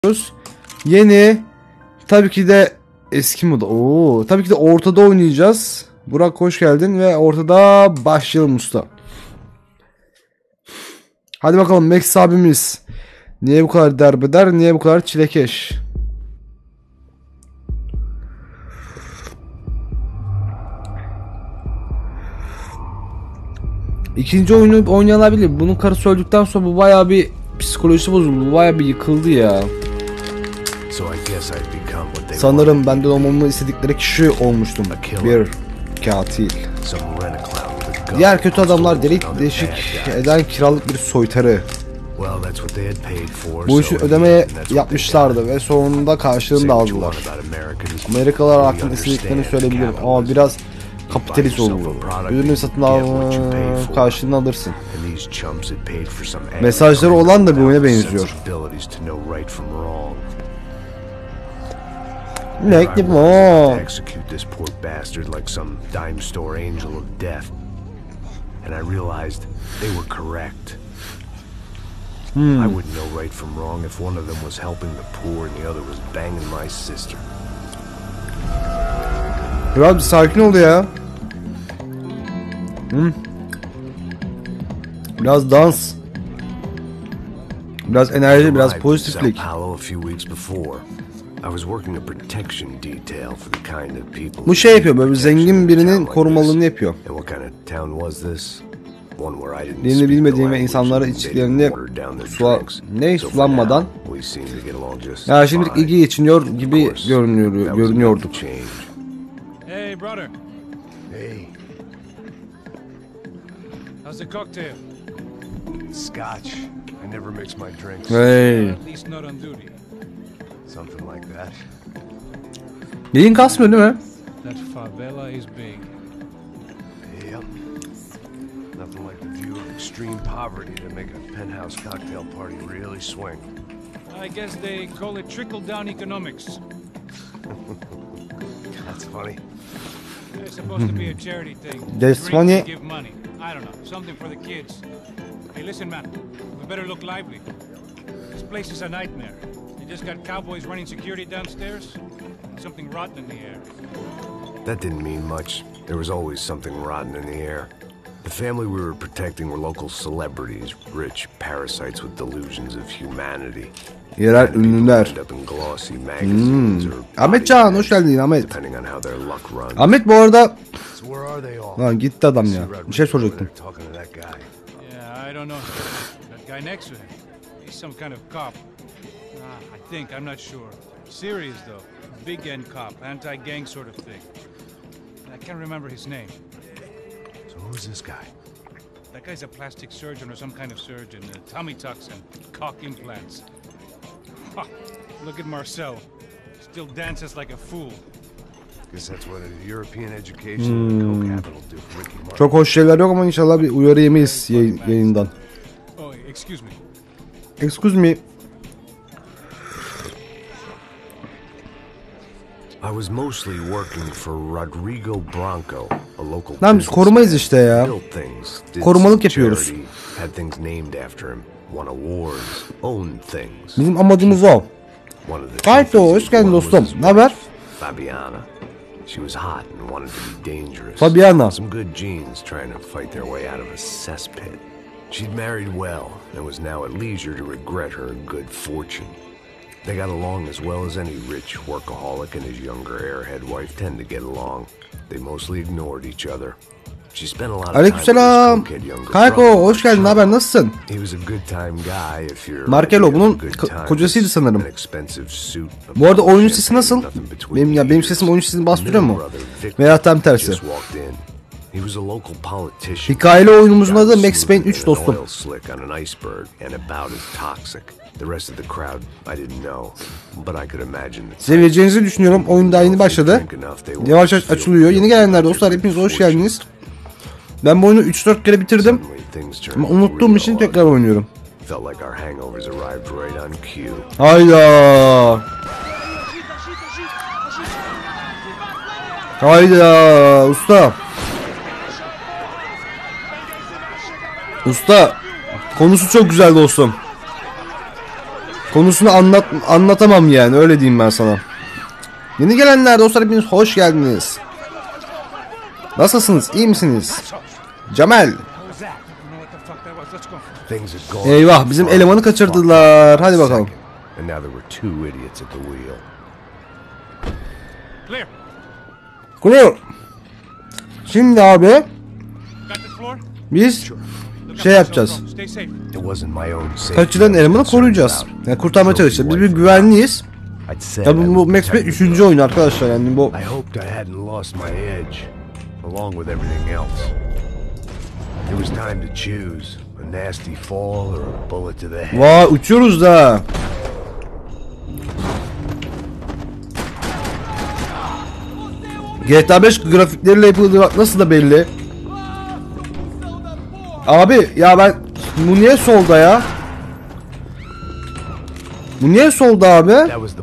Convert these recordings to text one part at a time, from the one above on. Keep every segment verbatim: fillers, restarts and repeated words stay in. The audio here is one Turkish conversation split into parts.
Yeni, tabii ki de eski moda. Oo, tabii ki de ortada oynayacağız. Burak hoş geldin ve ortada başlayalım usta. Hadi bakalım Max abimiz. Niye bu kadar derbeder, niye bu kadar çilekeş? İkinci oyunu oynanabilir. Bunun karısı öldükten sonra bu bayağı bir psikolojisi bozuldu. Bu bayağı bir yıkıldı ya. Sanırım benden olmamı istedikleri kişi olmuştum. Bir katil. Diğer kötü adamlar delik deşik eden kiralık bir soytarı. Bu işi ödemeye yapmışlardı ve sonunda karşılığını da aldılar. Amerikalılar hakkında istediklerini söyleyebilirim ama biraz kapitalist olur. Ürünü satın alma karşılığını alırsın. Mesajları olan da bir oyuna benziyor. Ne gibi o? Hmm. I wouldn't know right from wrong if one of them was helping the poor and the other was banging my sister. Biraz sakin ol ya. Hmm. Biraz dans. Biraz enerji, biraz pozitiflik. Bu şey yapıyor, böyle zengin birinin korumalığını yapıyor. Dilini bilmediğim ve insanlara içtiklerini sula, ne sulanmadan ya şimdilik ilgi geçiniyor gibi görünüyor, görünüyorduk. Hey brother. Hey. How's the cocktail? Scotch. I never mix my drinks. Hey. At least not on duty. Something like that. Neyin kasmıyor değil mi? That favela is big. Yep. Nothing like the view of extreme poverty to make a penthouse cocktail party really swing. I guess they call it trickle-down economics. That's funny. It's supposed to be a charity thing. That's funny. Give money. I don't know, something for the kids. Hey, listen, man. We better look lively. This place is a nightmare. They just got cowboys running security downstairs, and something rotten in the air. That didn't mean much. There was always something rotten in the air. The family we were protecting were local celebrities, rich parasites with delusions of humanity. Yerel ünlüler. Hmm. Ahmet Can, hoş geldin Ahmet. Ahmet bu arada... Lan gitti adam ya. Bir şey soracaktım. Yeah, I don't know. That guy next to him. He's some kind of cop. Ah, I think, I'm not sure. Serious though. Big end cop, anti-gang sort of thing. I can't remember his name. So who's this guy? That guy's a plastic surgeon or some kind of surgeon. Uh, tummy tucks and cock implants. Ha, look at Marcel. Still dances like a fool. Guess that's what a European education and coke habit will do for Ricky Martin. Çok hoş şeyler yok ama inşallah bir uyarı yemeyiz yay yayından. Oh, excuse me. Excuse me. I was mostly working for Rodrigo Branco, a local. Lan biz korumayız işte ya. Korumalık yapıyoruz. Had things named after him, won awards, owned things. Bizim amacımız o. Kayto, hoş geldin dostum. Ne haber? Fabiana. She was hot and wanted to be dangerous. Fabiana. Some good genes trying to fight their way out of a cesspit. She'd married well and was now at leisure to regret her good fortune. They got along as well as any rich workaholic and his younger airhead wife tend to get along. They mostly ignored each other. She spent a lot of time Aleykümselam. Kayko, hoş geldin. Haber, nasılsın? He was a good time guy if you're Markelo bunun kocasıydı sanırım. Bu arada oyunun sesi nasıl? Benim ya benim sesim oyun sesini bastırıyor mu? Veya tam tersi. Hikayeli oyunumuzun adı Max Payne üç dostum. Seveceğinizi düşünüyorum. Oyun daha yeni başladı. Yavaş yavaş açılıyor. Yeni gelenler dostlar, hepiniz hoş geldiniz. Ben bu oyunu üç dört kere bitirdim. Ama unuttuğum için tekrar oynuyorum. Hayda. Hayda usta. Usta, konusu çok güzel dostum. konusunu anlat anlatamam yani, öyle diyeyim ben sana. Yeni gelenler dostlar, hepiniz hoş geldiniz. Nasılsınız? İyi misiniz? Cemal. Eyvah, bizim elemanı kaçırdılar. Hadi bakalım. Clear. Şimdi abi biz şey yapacağız. Kaçırılan elemanı koruyacağız. Yani kurtarmaya çalışacağız. Biz bir güvenliyiz. Tabii bu Max Payne üçüncü oyun arkadaşlar, yani bu. Vay, uçuyoruz da. G T A beş grafikleriyle yapıldığı nasıl da belli. Abi ya ben, bu niye solda ya? Bu niye solda abi?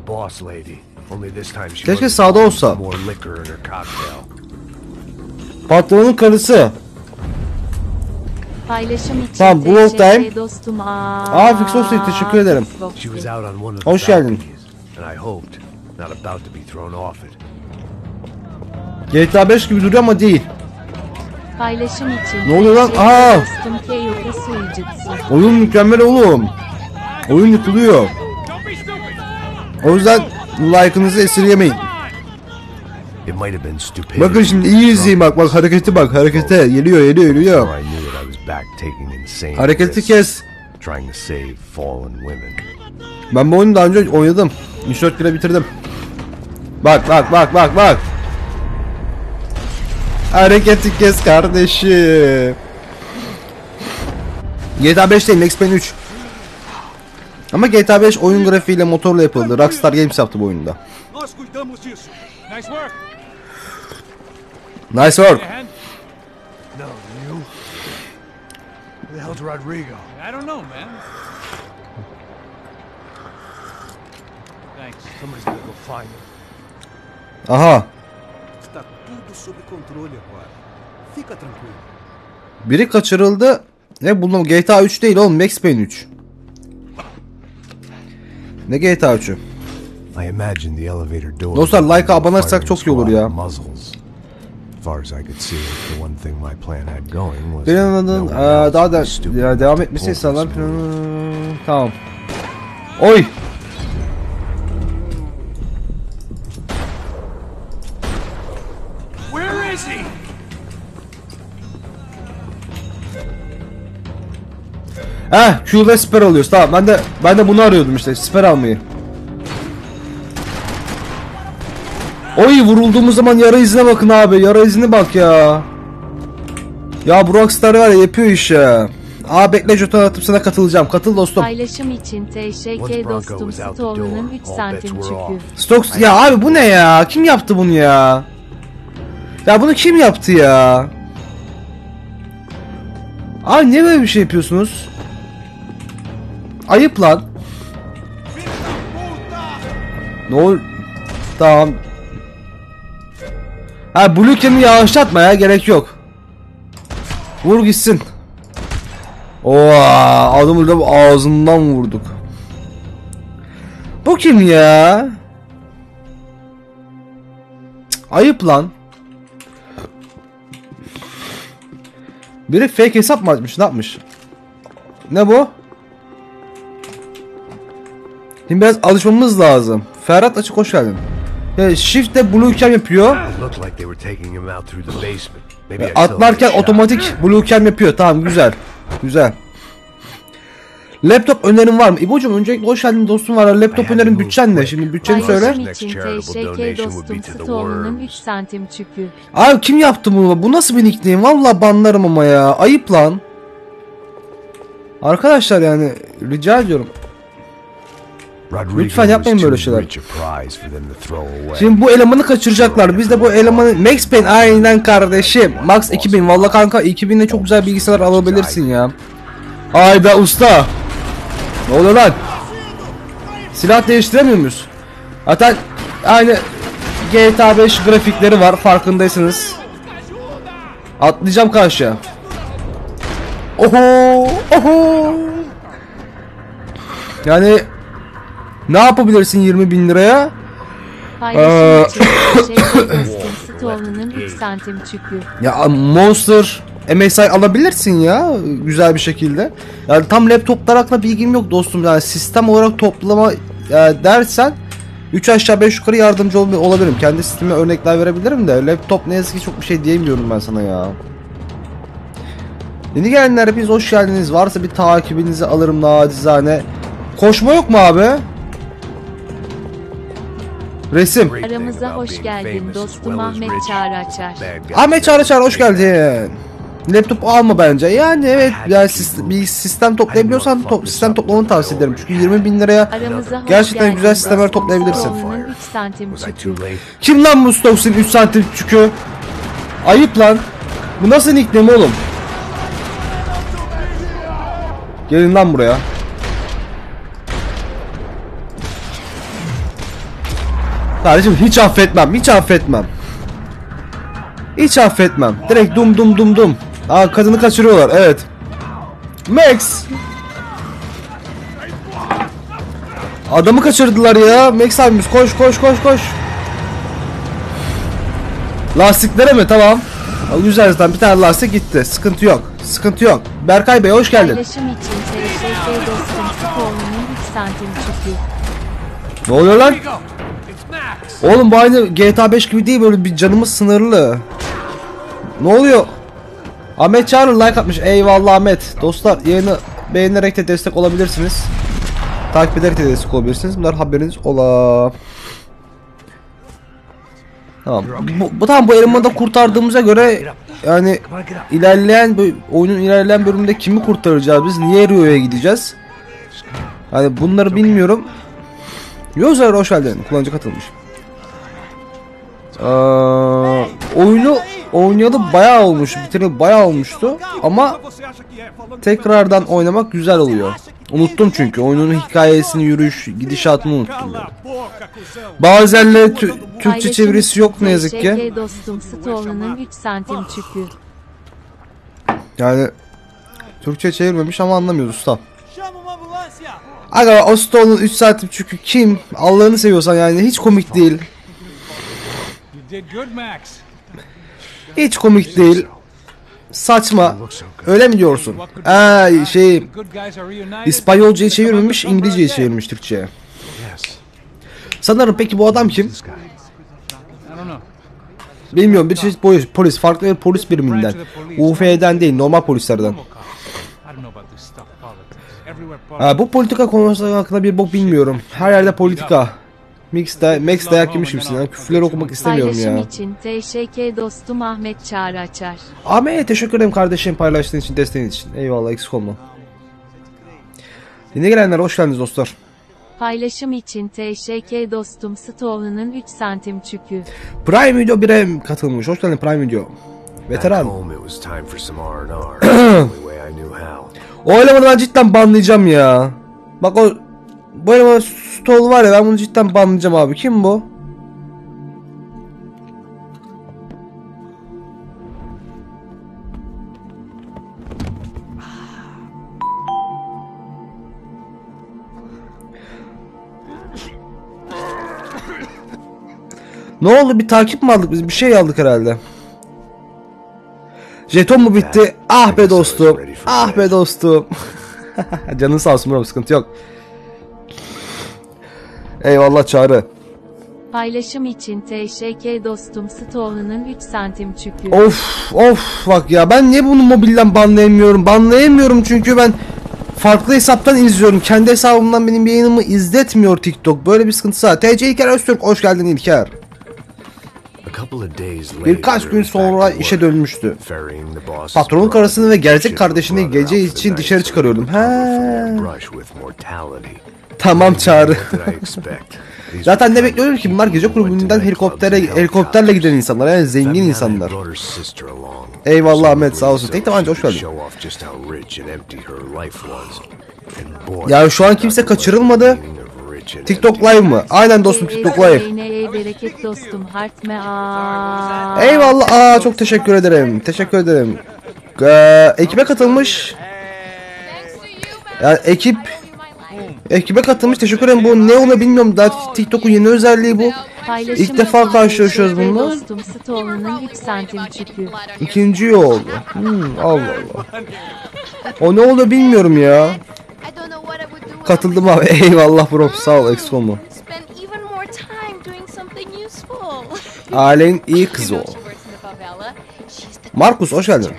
Keşke sağda olsa. Patronun karısı. Paylaşım için tamam, Blow Time. Dostum. Aa, Fixos'u teşekkür ederim. Hoş geldin. G T A beş gibi duruyor ama değil. Paylaşım için. Ne oluyor lan? Aa! Oyun mükemmel oğlum. Oyun yıkılıyor. O yüzden like'ınızı esirgemeyin. Bakın şimdi iyi izleyin, bak bak hareketi, bak harekete, geliyor geliyor geliyor. Hareketi kes. Ben bu oyunu daha önce oynadım. üç dört kere bitirdim. Bak bak bak bak bak. Hareketi kes kardeşim. G T A beş değil, Max Payne üç. Ama G T A beş oyun grafiğiyle, motorla yapıldı. Rockstar Games yaptı bu oyunda. Nice work. No, you. Who the hell's Rodrigo? I don't know, man. Thanks. Somebody's gonna go find him. Aha. Está tudo sob controle agora. Fica tranquilo. Biri kaçırıldı. Ne buldum? G T A üç değil oğlum, Max Payne üç. Ne G T A üçü? Dostlar like'a abone olursak çok iyi olur ya. Planladın daha da ya, devam etmesi insanlar planı. Tamam. Oy. Where is he? Heh, Q'da siper alıyoruz. Tamam, ben de ben de bunu arıyordum işte, siper almayı. Oy, vurulduğumuz zaman yara izine bakın abi, yara izine bak ya. Ya bu Rockstar var ya, yapıyor iş ya. Aa, bekle, jeton atıp sana katılacağım. Katıl dostum. Paylaşım için teşekkür dostum. Stone'un üç santim çükü. Stokes ya abi, bu ne ya? Kim yaptı bunu ya? Ya bunu kim yaptı ya? Abi niye böyle bir şey yapıyorsunuz? Ayıp lan. Ne ol? Tamam. Ha, Blue Cam'i yavaşlatma ya, gerek yok. Vur gitsin. Oha, adamı da ağzından vurduk. Bu kim ya? Cık, ayıp lan. Biri fake hesap mı açmış, ne yapmış? Ne bu? Şimdi biraz alışmamız lazım. Ferhat açık, hoş geldin. Yani Shift de Blue Cam yapıyor. Atlarken otomatik Blue Cam yapıyor. Tamam, güzel. Güzel. Laptop önerin var mı? İbo'cum öncelikle hoş geldin dostum, var. Laptop önerin bütçen ne? Şimdi bütçeni söyle. Paylaşım için teşekkür dostum. Stone'un üç santim çükü. Abi kim yaptı bunu? Bu nasıl bir nickname? Vallahi banlarım ama ya. Ayıp lan. Arkadaşlar yani rica ediyorum. Lütfen yapmayın böyle şeyler. Şimdi bu elemanı kaçıracaklar. Biz de bu elemanı Max Payne, aynen kardeşim. Max iki bin. Vallahi kanka iki binle çok güzel bilgisayar alabilirsin ya. Hayda usta. Ne oluyor lan? Silah değiştiremiyor muyuz? Zaten aynı G T A beş grafikleri var, farkındaysanız. Atlayacağım karşıya. Oho, oho. Yani Ne yapabilirsin yirmi bin liraya? Paylaşım için teşekkür dostum Stone'un üç santim çükü. Ya Monster M S I alabilirsin ya güzel bir şekilde. Yani tam laptoplar hakkında bilgim yok dostum. Yani sistem olarak toplama e, dersen üç aşağı beş yukarı yardımcı ol olabilirim. Kendi sisteme örnekler verebilirim de laptop ne yazık ki çok bir şey diyemiyorum ben sana ya. Yeni gelenler hepiniz hoş geldiniz. Varsa bir takibinizi alırım nacizane. Koşma yok mu abi? Resim. Aramıza hoş geldin dostum Ahmet Çağrı Açar. Ahmet Çağrı Çağrı hoş geldin. Laptop alma bence. Yani evet yani sistem, bir sistem toplayabiliyorsan top, sistem toplamanı tavsiye ederim. Çünkü yirmi bin liraya Aramıza hoş gerçekten geldin güzel sistemler dostum toplayabilirsin. Stone'un üç santim çükü. Kim lan bu Stokes'un üç santim çükü? Ayıp lan. Bu nasıl nickname oğlum? Gelin lan buraya. Kardeşim hiç affetmem, hiç affetmem. Hiç affetmem. Direkt dum dum dum dum. Aa kadını kaçırıyorlar, evet. Max. Adamı kaçırdılar ya. Max abimiz koş koş koş koş. Lastiklere mi? Tamam. Güzel zaten bir tane lastik gitti. Sıkıntı yok. Sıkıntı yok. Berkay Bey hoş geldin. Paylaşım için teşekkür dostum Stone'un üç santim çükü. Ne oluyor lan? Oğlum bu aynı G T A beş gibi değil, böyle bir canımız sınırlı. Ne oluyor? Ahmet Çağrı like atmış. Eyvallah Ahmet. Dostlar yayını beğenerek de destek olabilirsiniz. Takip ederek de destek olabilirsiniz. Bunlar haberiniz ola. Tamam. Bu, bu tamam bu elemanı da kurtardığımıza göre yani ilerleyen oyunun ilerleyen bölümünde kimi kurtaracağız biz? Niye Rio'ya gideceğiz? Yani bunları bilmiyorum. Yozar hoş geldin. Kullanıcı katılmış. Ee, oyunu oynayalı bayağı olmuş, bitireli bayağı olmuştu ama tekrardan oynamak güzel oluyor. Unuttum çünkü oyunun hikayesini, yürüyüş, gidişatını unuttum. Yani. Bazenle Türkçe çevirisi yok ne yazık ki. Teşekkür dostum Stone'un üç santim çükü. Yani Türkçe çevirmemiş ama anlamıyoruz usta. Aga o Stone'un üç santim çünkü kim? Allah'ını seviyorsan yani hiç komik değil. Hiç komik değil. Saçma. Öyle mi diyorsun? Eee şey İspanyolcayı çevirmemiş, İngilizceyi çevirmiş Türkçe'ye. Sanırım peki bu adam kim? Bilmiyorum, bir çeşit polis, polis farklı bir polis biriminden. U F D'den değil, normal polislerden. Ha, bu politika konusu hakkında bir bok bilmiyorum. Her yerde politika. Max, da Max dayak yemiş misin ya? Küfürleri okumak istemiyorum Paylaşım ya. için teşekkür dostum Ahmet Çağrı Açar. Ahmet teşekkür ederim kardeşim paylaştığın için, desteğin için. Eyvallah, eksik olma. Yeni gelenler hoş geldiniz dostlar. Paylaşım için teşekkür dostum Stone'un üç santim çükü. Prime Video bire katılmış. Hoş geldin Prime Video. Veteran. O elemanı ben cidden banlayacağım ya. Bak o bu elemanı Stol var ya, ben bunu cidden banlayacağım abi. Kim bu? Ne oldu, bir takip mi aldık biz? Bir şey aldık herhalde. Jeton mu bitti? Ah be dostum. Ah be dostum. Canın sağ olsun bro, sıkıntı yok. Eyvallah Çağrı. Paylaşım için teşekkür dostum Stone'un üç santim çükü. Of of bak ya, ben niye bunu mobilden banlayamıyorum? Banlayamıyorum çünkü ben farklı hesaptan izliyorum. Kendi hesabımdan benim yayınımı izletmiyor TikTok. Böyle bir sıkıntısı var. T C İlker Öztürk hoş geldin İlker. Birkaç gün sonra işe dönmüştü. Patronun karısını ve gerçek kardeşini gece için dışarı çıkarıyordum. He. Tamam Çağrı. Zaten ne bekliyorum ki, bunlar gece kulübünden helikoptere helikopterle giden insanlar, yani zengin insanlar. Eyvallah Ahmet sağ olsun. Tek tabanca hoş geldin. Ya şu an kimse kaçırılmadı. TikTok Live mı? Aynen dostum, TikTok Live. Bereket dostum Hartme. Eyvallah. Aa çok teşekkür ederim. Teşekkür ederim. Ee, ekibe katılmış. Yani ekip Ekibe katılmış, teşekkür ederim. Bu ne onu bilmiyorum. Daha TikTok'un yeni özelliği bu. Paylaşım İlk defa için karşılaşıyoruz teşekkür bununla. Dostum Stone'un üç santim çükü. İkinci üye oldu. Hmm, Allah Allah. O ne oluyor bilmiyorum ya. Katıldım abi. Eyvallah bro. Sağ ol, eksik olma. Ailenin iyi kızı o. Markus hoş geldin.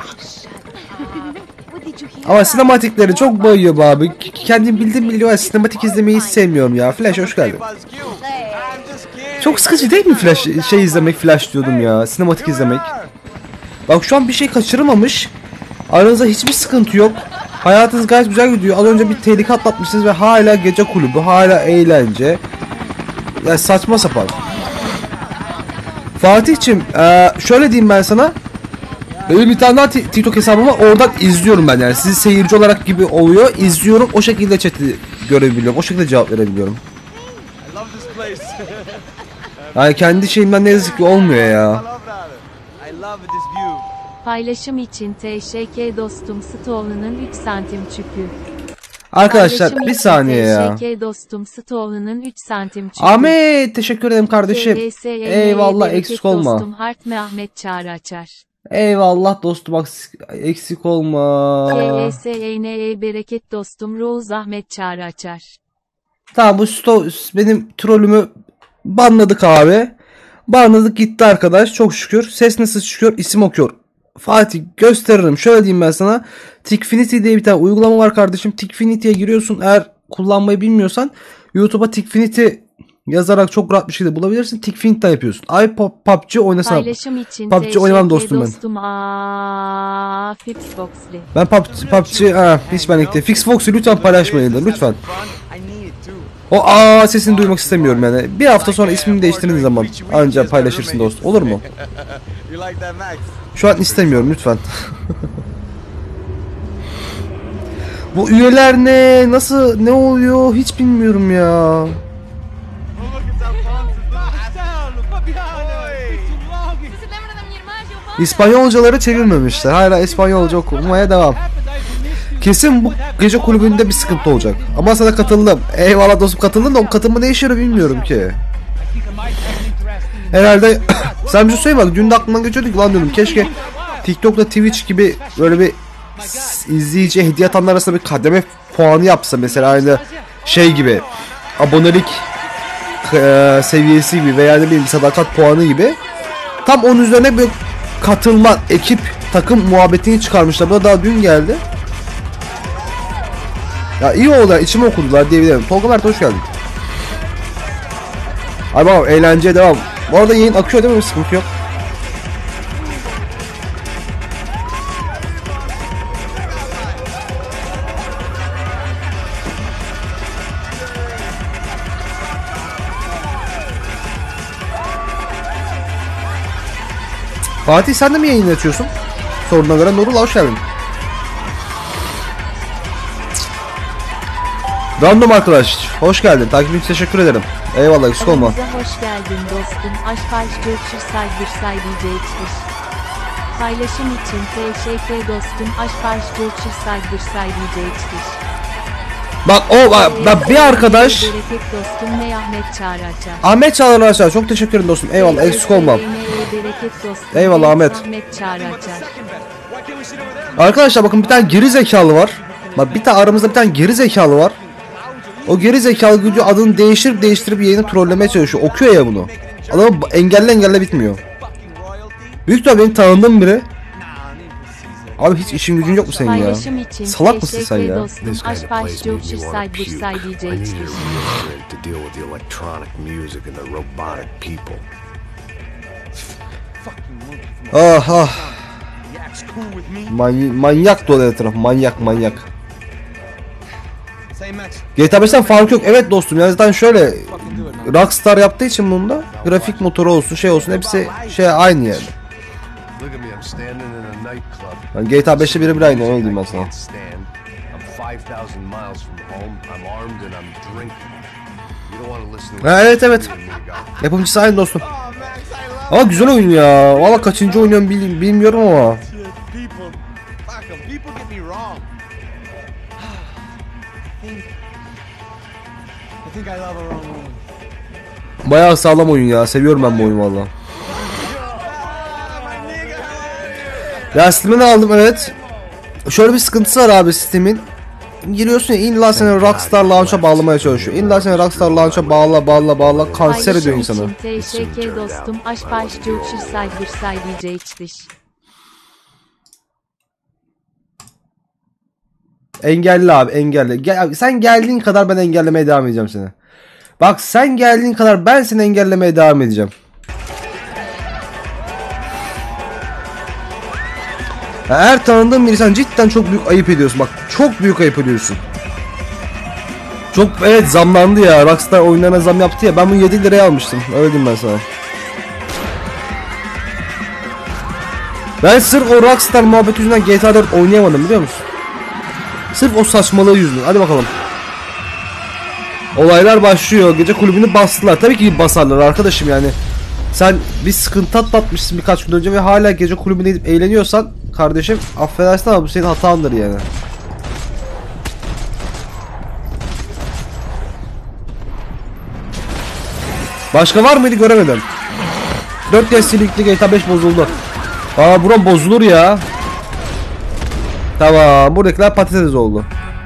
Ama sinematikleri çok bayıyor abi. Kendim bildim biliyor. Sinematik izlemeyi hiç sevmiyorum ya. Flash hoş geldin. Çok sıkıcı değil mi Flash şey izlemek, Flash diyordum ya. Sinematik izlemek. Bak şu an bir şey kaçırmamış. Aranızda hiçbir sıkıntı yok. Hayatınız gayet güzel gidiyor. Az önce bir tehlike atlatmışsınız ve hala gece kulübü, hala eğlence. Ya saçma sapan. Fatih'cim ee, şöyle diyeyim ben sana. Benim bir tane daha TikTok hesabım var. Oradan izliyorum ben yani. Sizi seyirci olarak gibi oluyor. İzliyorum. O şekilde chat'i görebiliyorum. O şekilde cevap verebiliyorum. Yani kendi şeyimden ne yazık ki olmuyor ya. Paylaşım için teşekkür dostum Stone'un üç santim çükü. Arkadaşlar Paylaşım bir için saniye ya. teşekkür dostum Stone'un üç santim çükü. Ahmet teşekkür ederim kardeşim. K S Y N Eyvallah bereket eksik olma. Dostum Hart Mehmet Çağrı açar. Eyvallah dostum bak eksik olma. K S Y N bereket dostum Roz Ahmet Çağrı açar. Tamam bu sto benim trollümü banladık abi. Banladık gitti arkadaş çok şükür. Ses nasıl çıkıyor? İsim okuyor. Fatih gösteririm. Şöyle diyeyim ben sana. Tikfinity diye bir tane uygulama var kardeşim. Tikfinity'ye giriyorsun. Eğer kullanmayı bilmiyorsan YouTube'a Tikfinity yazarak çok rahat bir şekilde bulabilirsin. Tikfinity'den yapıyorsun. Ay P U B G oynasana. Paylaşım için P U B G oynamam dostum ben. dostum Aa, Fixbox'li. Ben P U B G, P U B G ha, hiç benlik değil. Fixbox'u lütfen paylaşmayın da lütfen. O aa sesini duymak istemiyorum yani. Bir hafta sonra ismini değiştirdiğin zaman ancak paylaşırsın dost. Olur mu? Şu an istemiyorum lütfen. Bu üyeler ne? Nasıl? Ne oluyor? Hiç bilmiyorum ya. İspanyolcaları çevirmemişler. Hala İspanyolca okumaya devam. Kesin bu gece kulübünde bir sıkıntı olacak. Ama sana katıldım. Eyvallah dostum katıldım da o katılma ne işe yarıyor bilmiyorum ki. Herhalde sen bir şey söyle bak dün de aklımdan geçiyordu ki lan diyordum keşke TikTok'la Twitch gibi böyle bir izleyici hediye atanlar arasında bir kademe puanı yapsa mesela aynı şey gibi abonelik e, seviyesi gibi veya ne bileyim sadakat puanı gibi tam onun üzerine bir katılma ekip takım muhabbetini çıkarmışlar. Bu da daha dün geldi. Ya iyi oldu içime okudular diyebilirim. Tolga Mert hoş geldin. Ay bakalım eğlenceye devam. Bu arada yayın akıyor değil mi? Sıkıntı yok. Fatih sen de mi yayın açıyorsun? Soruna göre Nurul hoş geldin. Random arkadaş hoş geldin. Takip için teşekkür ederim. Eyvallah eksik olma. Aramıza hoş geldin dostum. Aşk aşk görüşür saydır saydıyacakmış. Paylaşım için teşekkür dostum. Aşk aşk görüşür saydır saydıyacakmış. Bak o bak bir arkadaş Bereket dostum ne Ahmet Çağrı açar. Ahmet Çağrı açar. Çok teşekkür ederim dostum. Eyvallah eksik olma. Eyvallah Ahmet. Ahmet Çağrı açar. Arkadaşlar bakın bir tane geri zekalı var. Bak bir tane aramızda bir tane geri zekalı var. O geri zekalı gücü adını değiştirip değiştirip yayını trollemeye çalışıyor. Okuyor ya bunu. Adamı engelle engelle bitmiyor. Büyük ihtimalle benim tanıdığım biri. Abi hiç işin gücün yok mu senin ya? Salak mısın sen ya? This kind of place made me want to puke. I needed a real to deal with the electronic music and the robotic people. Ah ah. Many manyak dolu etraf. Manyak manyak. G T A beşten fark yok. Evet dostum ya zaten şöyle Rockstar yaptığı için bunda grafik motoru olsun şey olsun hepsi şey aynı yani. Yani G T A beşte birebir aynı öyle diyeyim ben sana. Ha, evet evet. Yapımcısı aynı dostum. Ama güzel oyun ya. Valla kaçıncı oynuyorum bil bilmiyorum ama. Bayağı sağlam oyun ya. Seviyorum ben bu oyunu valla. Ya Steam'e aldım evet. Şöyle bir sıkıntısı var abi Steam'in. Giriyorsun ya illa seni Rockstar Launch'a bağlamaya çalışıyor. İlla seni Rockstar Launch'a bağla bağla bağla kanser ediyor insanı. T Ş K dostum aş baş Türkçü saydır saydıca içtiş. Engelle abi engelle. Gel, sen geldiğin kadar ben engellemeye devam edeceğim seni. Bak sen geldiğin kadar ben seni engellemeye devam edeceğim. Eğer tanıdığın bir insan cidden çok büyük ayıp ediyorsun. Bak çok büyük ayıp ediyorsun. Çok evet zamlandı ya. Rockstar oyunlarına zam yaptı ya. Ben bunu yedi liraya almıştım. Öyle diyeyim ben sana. Ben sırf o Rockstar muhabbeti yüzünden G T A dört oynayamadım biliyor musun? Sırf o saçmalığı yüzünden. Hadi bakalım. Olaylar başlıyor. Gece kulübünü bastılar. Tabii ki basarlar arkadaşım yani. Sen bir sıkıntı atlatmışsın birkaç gün önce ve hala gece kulübüne gidip eğleniyorsan kardeşim affedersin ama bu senin hatandır yani. Başka var mıydı göremedim. dört yaş silikli G T A beş bozuldu. Aa buram bozulur ya. Tamam buradakiler patates oldu.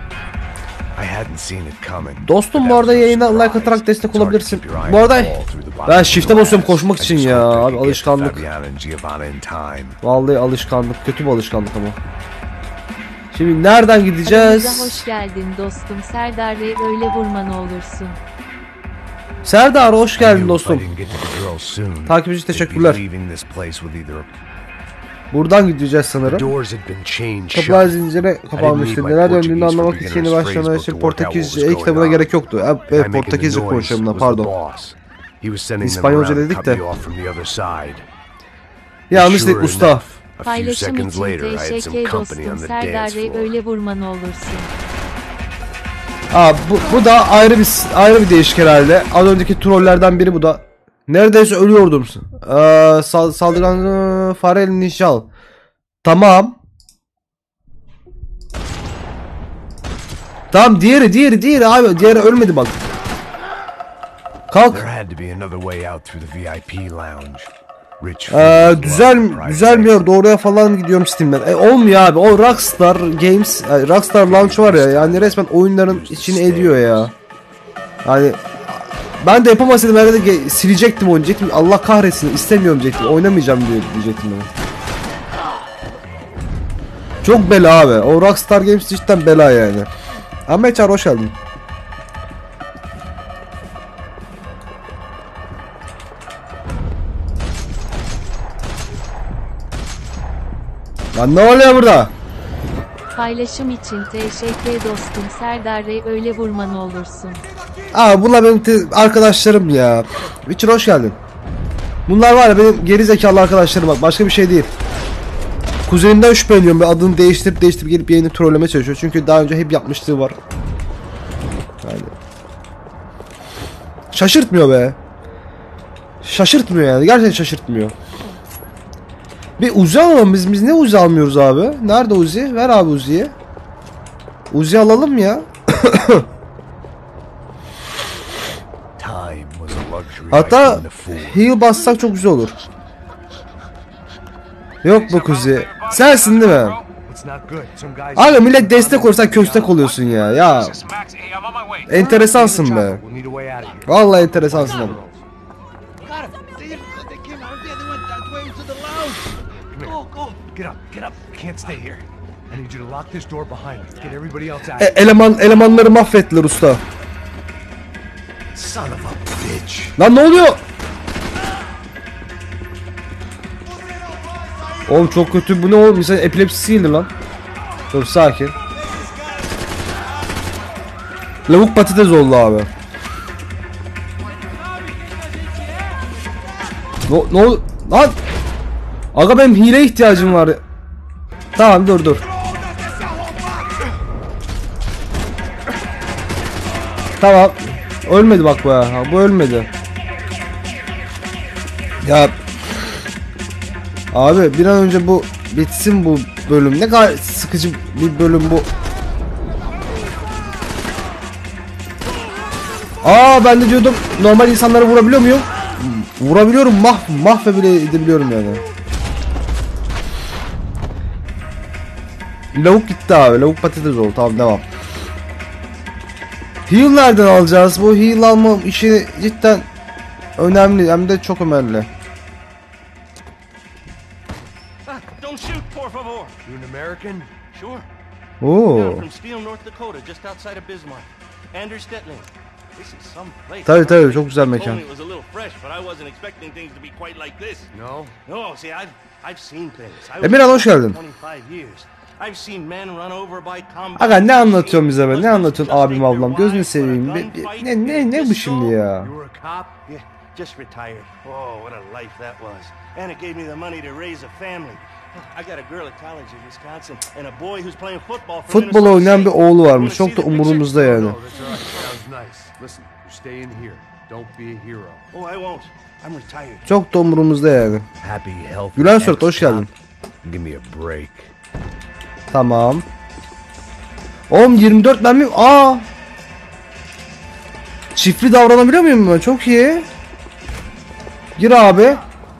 Dostum bu arada yayına like atarak destek olabilirsin. Bu arada ben shift'e basıyorum koşmak için ya abi alışkanlık. Vallahi alışkanlık kötü bir alışkanlık ama. Şimdi nereden gideceğiz? Aramıza hoş geldin dostum Serdar Bey öyle vurman olursun. Serdar hoş geldin dostum. Takipçi teşekkürler. Buradan gideceğiz sanırım. Kapılar zincire kapanmıştı. Neler döndüğünü anlamak için yeni başlanan için Portekizce e-kitabına gerek yoktu. Evet Portekizce konuşuyorum da pardon. İspanyolca dedik de. Yanlış dedik usta. Paylaşım için teşekkür dostum Serdar Bey öyle vurman olursun. Aa bu, bu da ayrı bir ayrı bir değişik herhalde. Az önceki trollerden biri bu da. Neredeyse ölüyordum. Ee, sal, saldıran Farel Nişal. Tamam. Tamam diğeri diğeri diğeri abi diğeri ölmedi bak. Kalk. Ee, düzel düzelmiyor doğruya falan gidiyorum Steam'den. E, olmuyor abi o Rockstar Games yani Rockstar Launch var ya yani resmen oyunların içine ediyor ya. Yani ben de yapamasaydım herhalde silecektim oyunu diyecektim. Allah kahretsin istemiyorum diyecektim. Oynamayacağım diye diyecektim ben. Çok bela abi. O Rockstar Games cidden bela yani. Ahmet Çağrı hoş geldin. Lan ne oluyor burada? Paylaşım için teşekkür dostum Serdar Bey öyle vurman olursun. Aa bunlar benim arkadaşlarım ya. Witcher hoş geldin. Bunlar var ya benim geri zekalı arkadaşlarım bak başka bir şey değil. Kuzenimden şüpheleniyorum ve adını değiştirip değiştirip gelip yayını trollemeye çalışıyor. Çünkü daha önce hep yapmışlığı var. Yani. Şaşırtmıyor be. Şaşırtmıyor yani gerçekten şaşırtmıyor. Bir Uzi alalım biz biz ne Uzi almıyoruz abi? Nerede Uzi? Ver abi Uzi'yi. Uzi alalım ya. Hatta heal bassak çok güzel olur. Yok bu Uzi. Sensin değil mi? Abi millet destek olursa köstek oluyorsun ya. Ya. Enteresansın be. Vallahi enteresansın abi. E, eleman elemanları mahvettiler usta. Lan ne oluyor? Oğlum çok kötü bu ne oğlum sen epilepsisiydi lan. Dur sakin. Lavuk patates oldu abi. Ne, ne oldu? Lan! Aga benim hile ihtiyacım var. Tamam dur dur. Tamam. Ölmedi bak bu ya. Bu ölmedi. Ya. Abi bir an önce bu bitsin bu bölüm. Ne kadar sıkıcı bir bölüm bu. Aa ben de diyordum normal insanları vurabiliyor muyum? Vurabiliyorum, mah mahve bile edebiliyorum yani. Lavuk gitti abi, lavuk patates oldu, tamam devam. Heal nereden alacağız? Bu heal alma işi cidden önemli, hem de çok önemli. Don't shoot, por favor. You an American? Sure. Oo. I'm from Steele, North Dakota, just outside of Bismarck. Anders Stetling. This is some place. Tabii tabii, çok güzel mekan. Only it was a little fresh, but I wasn't expecting things to be quite like this. No? No, see, I've I've seen things. I was Emirhan hoş geldin. twenty-five years. I've seen men run over by combat. Aga ne anlatıyorsun bize be? Ne anlatıyorsun abim ablam? Gözünü seveyim. Be- be- Ne ne ne bu şimdi ya? You were a cop? Yeah, just retired. Oh, what a life that was. And it gave me the money to raise a family. I got a girl at college in Wisconsin and a boy who's playing football for Futbol Minnesota oynayan bir State. oğlu You varmış. wanna Çok da see the picture? umurumuzda yani. No, that's all right. Sounds nice. Listen, you're staying here. Don't be a hero. Oh, I won't. I'm retired. Çok da umurumuzda yani. Happy, healthy. Gülen surat, hoş geldin. Give me a break. Tamam. Oğlum yirmi dört mermi. Aa. Çiftli davranabiliyor muyum ben? Çok iyi. Gir abi.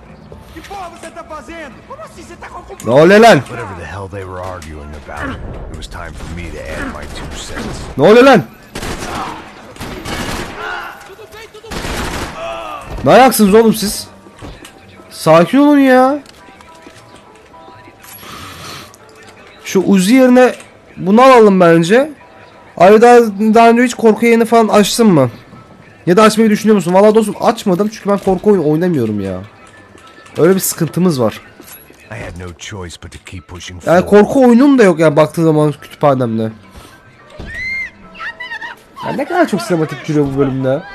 Ne oluyor lan? Whatever the hell they were arguing about, it was time for me to add my two cents. Ne oluyor lan? Ne ayaksınız oğlum siz? Sakin olun ya. Şu Uzi yerine bunu alalım bence. Abi daha, daha önce hiç korku yayını falan açtın mı? Ya da açmayı düşünüyor musun? Vallahi dostum açmadım çünkü ben korku oyunu oynamıyorum ya. Öyle bir sıkıntımız var. I had no choice but to keep pushing Yani forward. korku oyunum da yok ya baktığı zaman kütüphanemde. Ya ne kadar çok sinematik duruyor bu bölümde.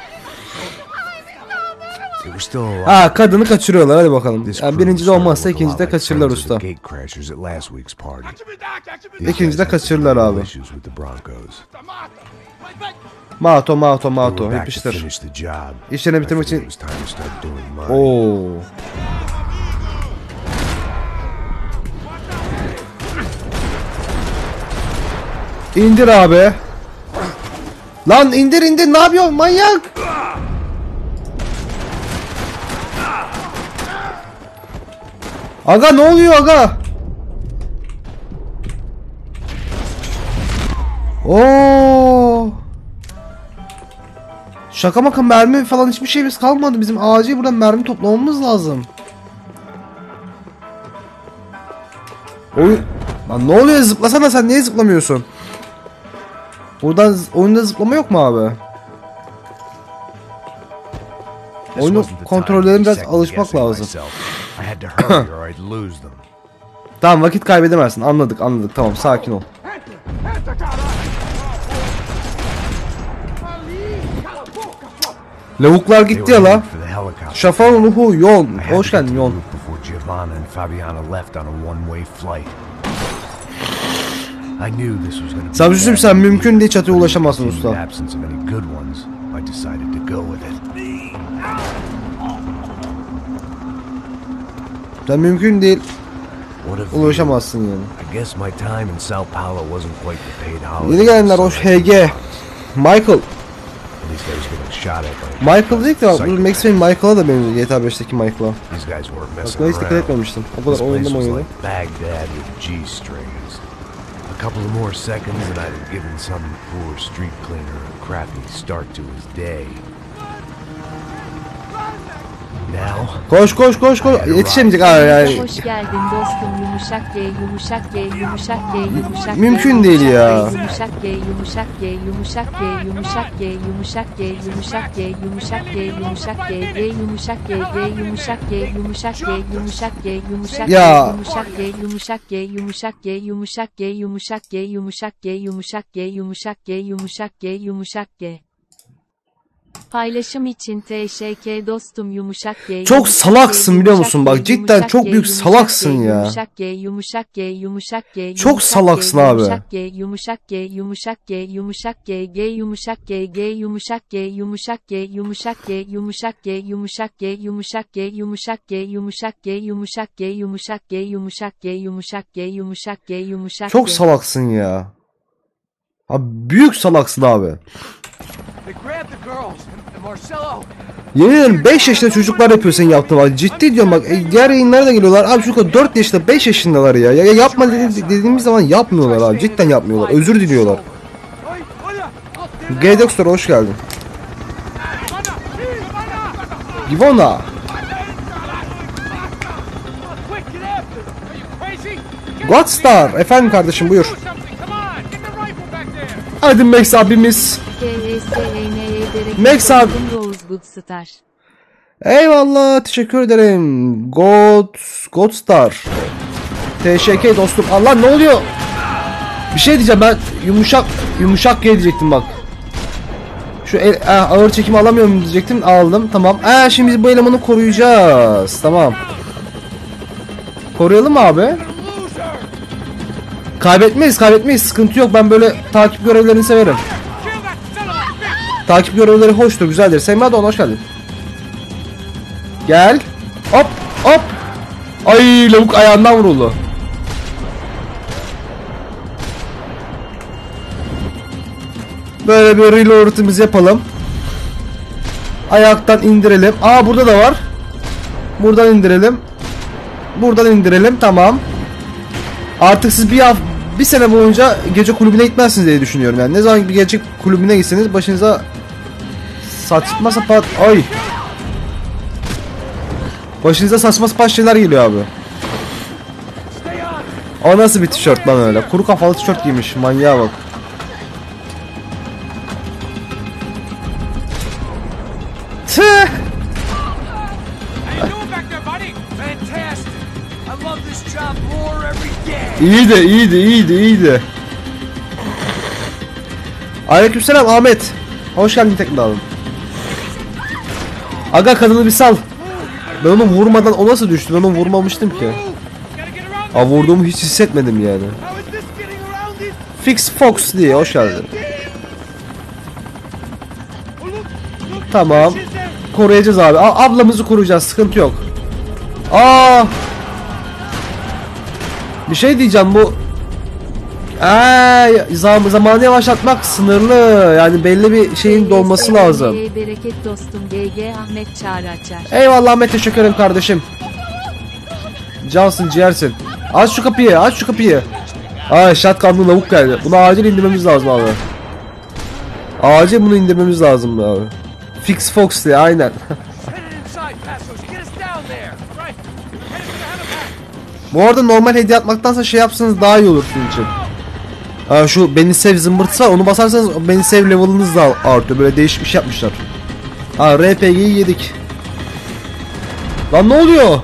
They were still alive. Ha kadını kaçırıyorlar, hadi bakalım. This Yani crew birinci de started olmazsa to look a ikinci lot de like kaçırırlar friends usta. of the gate crashers at last week's party. These İkinci guys de had kaçırırlar some abi. issues with the Broncos. Mato mato They mato were back to yapıştır. finish the job. İşlerini I bitirmek figured için. it was time to start doing mine. Oo. İndir abi. Lan indir indir, ne yapıyorsun manyak? Aga ne oluyor aga? Oo. Şaka maka mermi falan hiçbir şeyimiz kalmadı. Bizim acil buradan mermi toplamamız lazım. Oyun... Lan ne oluyor, zıplasana sen, niye zıplamıyorsun? Buradan z- oyunda zıplama yok mu abi? This Oyunu wasn't the time kontrollerine to be biraz second alışmak guessing lazım. myself. I had to hurry or I'd lose them. Tamam, vakit kaybedemezsin, anladık anladık, tamam sakin ol. Lavuklar They gitti were ya la. headed for the helicopter. Şafak ruhu Yon. I had Hoş to get geldin to the Yon. roof before Giovanna and Fabiana left on a one-way flight. I knew this was going to be Sen düşünsün, bad sen for me, mümkün değil çatıya but in the ulaşamazsın continued usta. absence of any good ones, I decided to go with it. Sen mümkün değil What a view. ulaşamazsın yani. I guess my time in Sao Paulo wasn't quite the paid holiday. Yeni gelenler hoş, H G. Michael. At least I was getting shot at by Michael değil de bak, bu Max Payne Michael'a da benziyor, G T A beşteki Michael'a. These guys weren't Bak messing ben hiç dikkat around. etmemiştim. O This kadar place oynadım was oyunu. like Baghdad with G-strings. A couple of more seconds and I'd have given some poor street cleaner a crappy start to his day. Now, Koş koş koş koş. Yetişemeyecek abi yani. Hoş geldin dostum, yumuşak G yumuşak G yumuşak G yumuşak G, Mümkün değil ya. yumuşak G yumuşak G yumuşak G yumuşak G yumuşak G yumuşak G yumuşak G yumuşak G G yumuşak G G yumuşak G yumuşak G yumuşak G yumuşak Ya. G yumuşak G yumuşak G yumuşak G yumuşak G yumuşak G yumuşak G yumuşak G yumuşak G yumuşak G yumuşak G. Paylaşım için teşekkür dostum, yumuşak G. Çok yumuşak salaksın G, biliyor yumuşak musun? G, Bak cidden yumuşak çok G, büyük yumuşak salaksın G, ya. Yumuşak G, yumuşak G, yumuşak G, Çok yumuşak salaksın G, abi. Yumuşak G, yumuşak G, yumuşak G, yumuşak G, G yumuşak G, G yumuşak G, yumuşak G, yumuşak G, yumuşak G, yumuşak G, yumuşak G, yumuşak G, yumuşak G, yumuşak G, yumuşak G, yumuşak G, yumuşak G, yumuşak G, yumuşak G. Çok salaksın ya. Abi büyük salaksın abi. Yemin ederim beş yaşında çocuklar yapıyor senin yaptığın bak. Ciddi diyorum bak. E, diğer yayınlara da geliyorlar. Abi çocuklar dört yaşında beş yaşındalar ya. Ya, ya yapma dedi, dediğimiz zaman yapmıyorlar abi. Cidden yapmıyorlar. Özür diliyorlar. G Dexter hoş geldin. Ivona. Godstar. Efendim kardeşim buyur. Hadi Max abimiz. Max abi. Eyvallah teşekkür ederim. God Godstar. T Ş K dostum. Allah ne oluyor? Bir şey diyeceğim ben yumuşak yumuşak G diyecektim bak. Şu el, eh, ağır çekimi alamıyorum diyecektim. Aldım. Tamam. Eh, şimdi biz bu elemanı koruyacağız. Tamam. Koruyalım abi. Kaybetmeyiz, kaybetmeyiz. Sıkıntı yok. Ben böyle takip görevlerini severim. Takip görevleri hoştur, güzeldir. Semih Doğan hoş geldin. Gel. Hop, hop. Ay lavuk ayağından vuruldu. Böyle bir reload'ımızı yapalım. Ayaktan indirelim. Aa burada da var. Buradan indirelim. Buradan indirelim. Tamam. Artık siz bir hafta, bir sene boyunca gece kulübüne gitmezsiniz diye düşünüyorum yani. Ne zaman bir gece kulübüne gitseniz başınıza saçma sapan ay. Başınıza saçma sapan şeyler geliyor abi. O nasıl bir tişört lan öyle? Kuru kafalı tişört giymiş. Manyağa bak. Tüh. İyiydi, iyiydi, iyiydi, iyiydi. Aleykümselam Ahmet. Hoş geldin tekrardan. Aga kadını bir sal. Ben onu vurmadan o nasıl düştü? Ben onu vurmamıştım ki. Aa, vurduğumu hiç hissetmedim yani. Fix Fox diye hoş geldin. Tamam. Koruyacağız abi. A ablamızı koruyacağız. Sıkıntı yok. Aa. Bir şey diyeceğim bu. Eee zam zamanı yavaşlatmak sınırlı. Yani belli bir şeyin dolması lazım. Bereket dostum G G Ahmet Çağrı açar. Eyvallah Ahmet teşekkür ederim kardeşim. Cansın ciğersin. Aç şu kapıyı, aç şu kapıyı. Ay shotgunlu lavuk geldi. Bunu acil indirmemiz lazım abi. Acil bunu indirmemiz lazım abi. Fix Fox diye aynen. Bu arada normal hediye atmaktansa şey yapsanız daha iyi olur sizin için. Ha, şu beni sev zımbırtısı var, onu basarsanız beni sev level'ınız da artıyor. Böyle değişik bir şey yapmışlar. Ha R P G'yi yedik. Lan ne oluyor?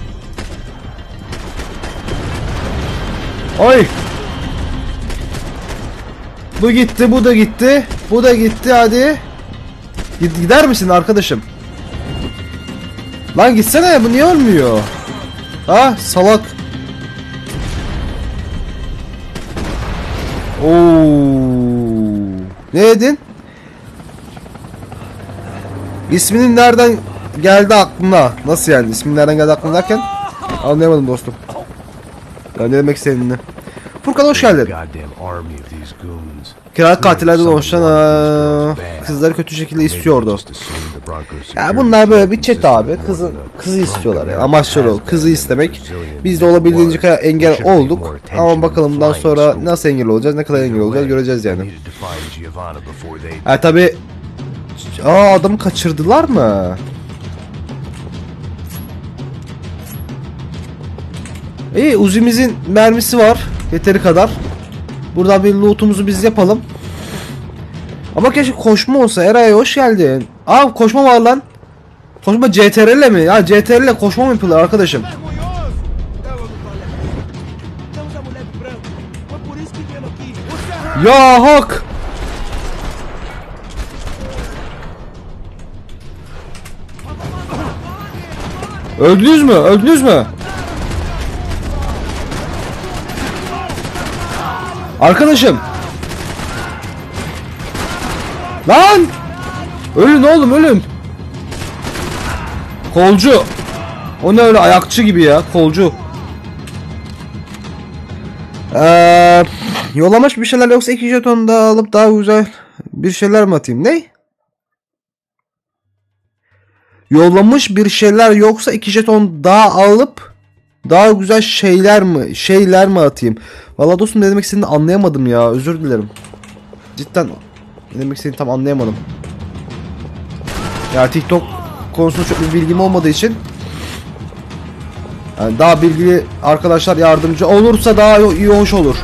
Ay. Bu gitti, bu da gitti. Bu da gitti hadi. Gider misin arkadaşım? Lan gitsene, bu niye ölmüyor? Ha salak. Oo. Ne dedin? İsminin nereden geldi aklına? Nasıl yani? İsmin nereden geldi aklına derken? Anlayamadım dostum. Ya ne demek istediğini. Furkan hoş geldin. Kiralık katillerden hoşlanan kızları kötü şekilde istiyordu. Ya bunlar böyle bir chat abi. Kızı kızı istiyorlar ya. Amaçları o. Kızı istemek. Biz de olabildiğince kadar engel olduk. Ama bakalım bundan sonra nasıl engel olacağız, ne kadar engel olacağız göreceğiz yani. Ha tabi. Aa adamı kaçırdılar mı? İyi Uzi'mizin mermisi var. Yeteri kadar. Burada bir loot'umuzu biz yapalım. Ama keşke koşma olsa. Eray hoş geldin. Aa koşma var lan. Koşma C T R L mi? Ya C T R L koşma mı yapıyorlar arkadaşım? Ya hak. Öldünüz mü? Öldünüz mü? Arkadaşım. Lan! Ölün oğlum ölün. Kolcu. O ne öyle ayakçı gibi ya, kolcu. Eee yollamış bir şeyler yoksa iki jeton da alıp daha güzel bir şeyler mi atayım? Ne? yollamış bir şeyler yoksa iki jeton daha alıp daha güzel şeyler mi şeyler mi atayım? Vallahi dostum ne demek istediğini anlayamadım ya. Özür dilerim. Cidden ne demek istediğini tam anlayamadım. Ya TikTok konusunda çok bir bilgim olmadığı için yani daha bilgili arkadaşlar yardımcı olursa daha iyi, hoş olur.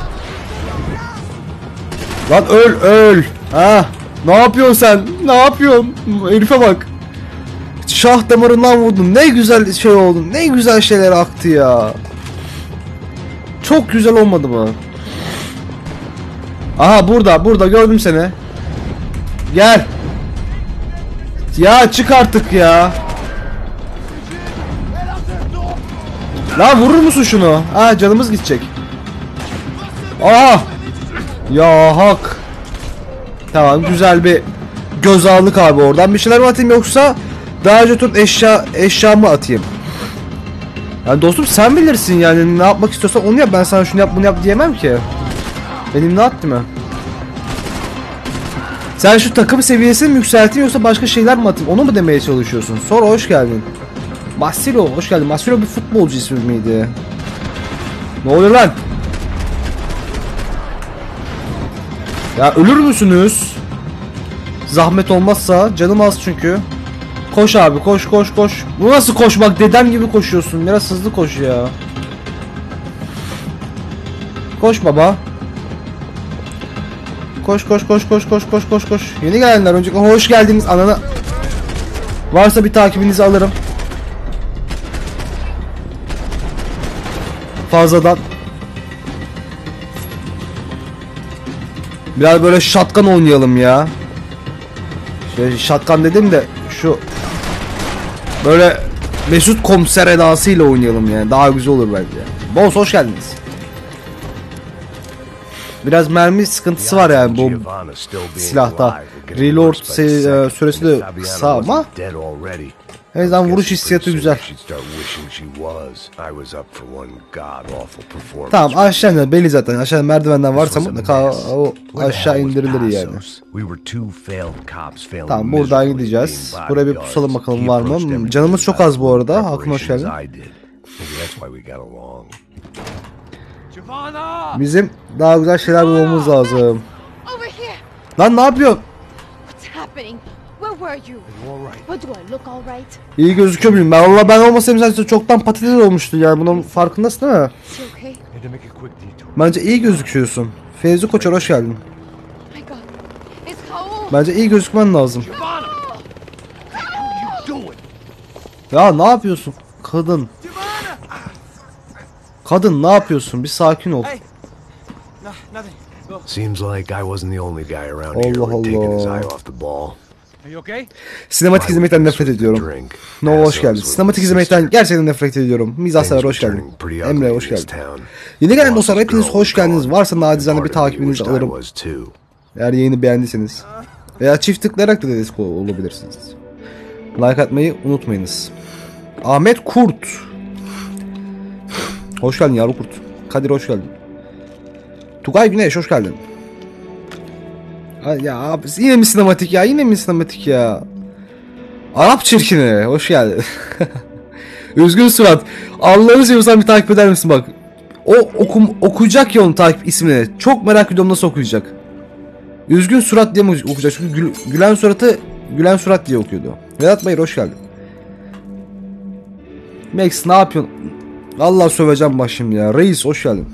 Lan öl öl. Ha? Ne yapıyorsun sen? Ne yapıyorsun? Herife bak. Şah damarından vurdun. Ne güzel şey oldu. Ne güzel şeyler aktı ya. Çok güzel olmadı mı? Aha burada burada gördüm seni. Gel. Ya çık artık ya. Lan vurur musun şunu? Ha canımız gidecek. Aha. Ya hak. Tamam güzel bir göz aldık abi oradan. Bir şeyler mi atayım yoksa daha önce tut eşya eşya mı atayım? Yani dostum sen bilirsin yani ne yapmak istiyorsan onu yap. Ben sana şunu yap bunu yap diyemem ki. Benim ne attı mı? Sen şu takım seviyesini mi yükselteyim yoksa başka şeyler mi atayım? Onu mu demeye çalışıyorsun? Sonra hoş geldin. Masilo hoş geldin. Masilo bir futbolcu ismi miydi? Ne oluyor lan? Ya ölür müsünüz? Zahmet olmazsa canım az çünkü. Koş abi koş koş koş. Bu nasıl koşmak? Dedem gibi koşuyorsun. Biraz hızlı koş ya. Koş baba. Koş koş koş koş koş koş koş koş. Yeni gelenler öncelikle hoş geldiniz anana. Varsa bir takibinizi alırım. Fazladan. Biraz böyle shotgun oynayalım ya. Şey, shotgun dedim de şu böyle Mesut Komiser edasıyla oynayalım yani. Daha güzel olur bence. Boss hoş geldiniz. Biraz mermi sıkıntısı var yani bu silahta. Reload süresi de kısa ama en azından vuruş hissiyatı güzel. Tamam aşağıda belli zaten. Aşağıda merdivenden varsa mutlaka o aşağı indirilir yani. Tamam buradan gideceğiz. Buraya bir pusalım bakalım var mı? Canımız çok az bu arada. Hakkın hoş geldin. Bizim daha güzel şeyler bulmamız lazım. Lan ne yapıyorsun? İyi gözüküyor muyum? Ben valla ben olmasaydım zaten çoktan patates olmuştu yani bunun farkındasın değil mi? Bence iyi gözüküyorsun. Feyzi Koçer hoş geldin. Bence iyi gözükmen lazım. Ya ne yapıyorsun kadın? Kadın ne yapıyorsun? Bir sakin ol. Allah Allah. Sinematik izlemekten nefret ediyorum. No hoş geldin. Sinematik izlemekten gerçekten nefret ediyorum. Mizahsever hoş geldin. Emre hoş geldin. Yeni gelen dostlar hepiniz hoş geldiniz. Varsa nacizane bir takibinizi alırım. Eğer yayını beğendiyseniz. Veya çift tıklayarak da destek olabilirsiniz. Like atmayı unutmayınız. Ahmet Kurt. Hoş geldin yavru kurt. Kadir hoş geldin. Tugay Güneş hoş geldin. Ya abi yine mi sinematik ya yine mi sinematik ya. Arap çirkini hoş geldin. Üzgün surat. Allah'ını seviyorsan bir takip eder misin bak. O okum, okuyacak ya onun takip ismini. Çok merak ediyorum nasıl okuyacak. Üzgün surat diye mi okuyacak? Çünkü gül, gülen suratı gülen surat diye okuyordu. Vedat Bayır hoş geldin. Max ne yapıyorsun? Vallahi söveceğim bak şimdi ya. Reis hoş geldin.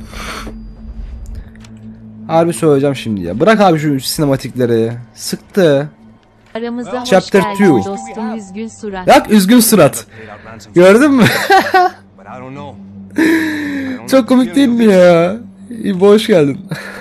Harbi söyleyeceğim şimdi ya. Bırak abi şu sinematikleri. Sıktı. Aramıza hoş Chapter geldin two. dostum üzgün surat. Yak üzgün surat. Gördün mü? Çok komik değil mi ya? İbo hoş geldin.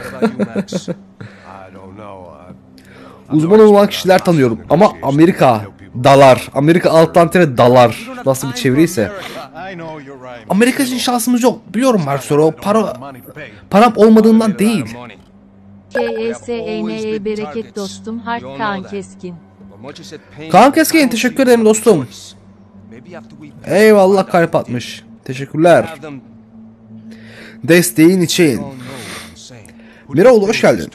Uzman olan kişiler tanıyorum ama Amerika dalar. Amerika alttan tere dalar. Nasıl bir çeviriyse. Amerika için şansımız yok. Biliyorum Marcelo. O para param olmadığından değil. K E S E N E bereket dostum Hart Kaan Keskin. Kaan Keskin teşekkür ederim dostum. Eyvallah kalp atmış. Teşekkürler. Desteğin için. Miroğlu hoş geldin.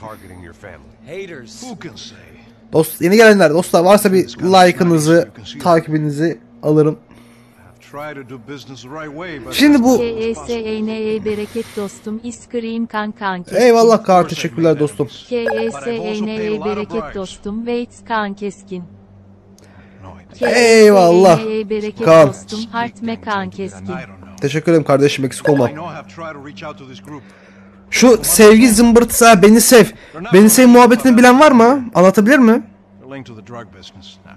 Dost, yeni gelenler dostlar varsa bir like'ınızı, takibinizi alırım. Try to do business the right way, but Şimdi bu K E S E N E bereket dostum iskrim kan kan keskin. eyvallah kar teşekkürler dostum. K E S E N E bereket dostum Waits kan keskin. K E S Eyvallah. E N E bereket Kaan. dostum Hart mekan keskin. Teşekkür ederim kardeşim, eksik olma. I know I have tried to reach out to this group. Şu sevgi zımbırtısı, ha, beni sev. Beni sev muhabbetini bilen var mı? Anlatabilir mi? They're linked to the drug business.